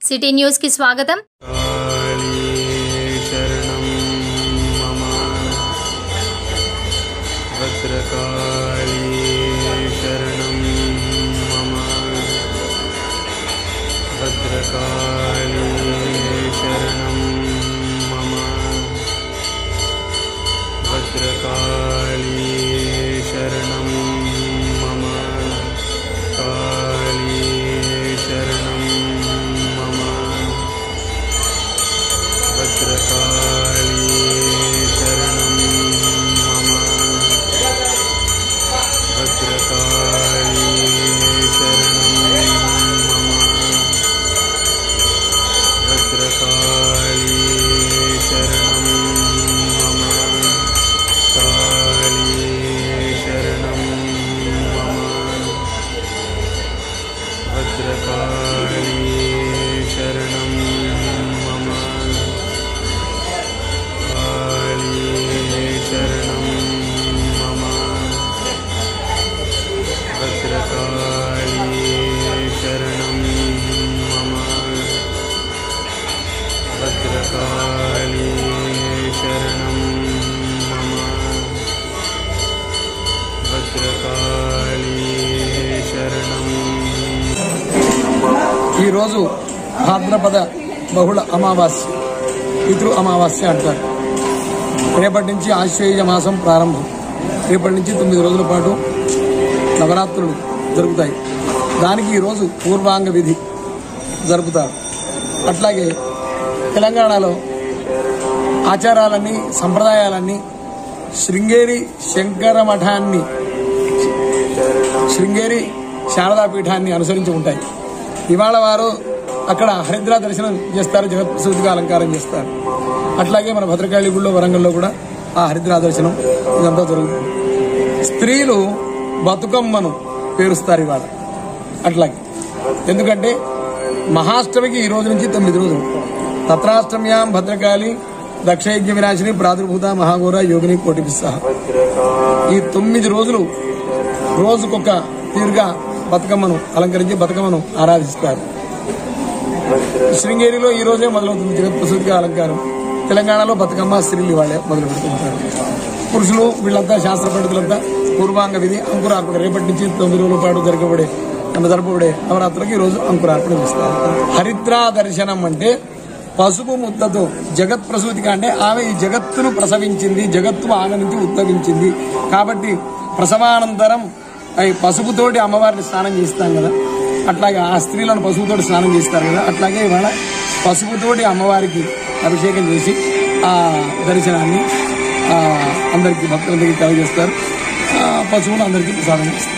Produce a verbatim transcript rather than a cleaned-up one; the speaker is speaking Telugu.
సిటీ న్యూస్ కి స్వాగతం। ఈ రోజు భాద్రపద బహుళ అమావాస్య, పితృ అమావాస్య అంటారు। రేపటి నుంచి ఆశ్వేయుజ మాసం ప్రారంభం। రేపటి నుంచి తొమ్మిది రోజుల పాటు నవరాత్రులు జరుగుతాయి। దానికి ఈరోజు పూర్వాంగ విధి జరుపుతారు। అట్లాగే తెలంగాణలో ఆచారాలన్నీ సంప్రదాయాలన్నీ శృంగేరి శంకర మఠాన్ని శృంగేరి శారదాపీఠాన్ని అనుసరించి ఉంటాయి। ఇవాళ వారు అక్కడ హరిద్రా దర్శనం చేస్తారు, జగత్ప్రసూతిగా అలంకారం చేస్తారు। అట్లాగే మన భద్రకాళి గుళ్ళో వరంగల్లో కూడా ఆ హరిద్రా దర్శనం ఇదంతా జరుగుతుంది। స్త్రీలు బతుకమ్మను పేరుస్తారు ఇవాళ అట్లాగే, ఎందుకంటే మహాష్టమికి ఈ రోజు నుంచి తొమ్మిది రోజులు తత్రాష్టమ్యాం భద్రకాళి దక్షయజ్ఞ వినాశిని ప్రాదుర్భూత మహాఘోర యోగిని కోటి సహ ఈ తొమ్మిది రోజులు రోజుకొక తీరుగా బతుకమ్మను అలంకరించి బతుకమ్మను ఆరాధిస్తారు। శృంగేరిలో ఈ రోజే మొదలవుతుంది జగత్ప్రసూతిగా అలంకారం। తెలంగాణలో బతుకమ్మ స్త్రీలు వాళ్ళే మొదలు పెడుతుంటారు। పురుషులు వీళ్ళంతా శాస్త్ర పండితులంతా పూర్వాంగ విధి అంకురార్పణ రేపటి నుంచి తొమ్మిది రోజుల పాటు జరగబడే జరపబడే నవరాత్రులకు ఈ రోజు అంకురార్పణ చేస్తారు। హరిద్రా దర్శనం అంటే పసుపు ముద్దతో జగత్ ప్రసూతిగా అంటే ఆమె ఈ జగత్తును ప్రసవించింది, జగత్తు ఆమె నుంచి ఉద్భవించింది కాబట్టి ప్రసవానంతరం పసుపుతోటి అమ్మవారిని స్నానం చేస్తాం కదా, అట్లాగే ఆ స్త్రీలను పసుపుతోటి స్నానం చేస్తారు కదా, అట్లాగే ఇవాళ పసుపుతోటి అమ్మవారికి అభిషేకం చేసి ఆ దర్శనాన్ని అందరికీ భక్తులందరికీ తెలియజేస్తారు, పశువులు అందరికీ ప్రసాదం చేస్తారు।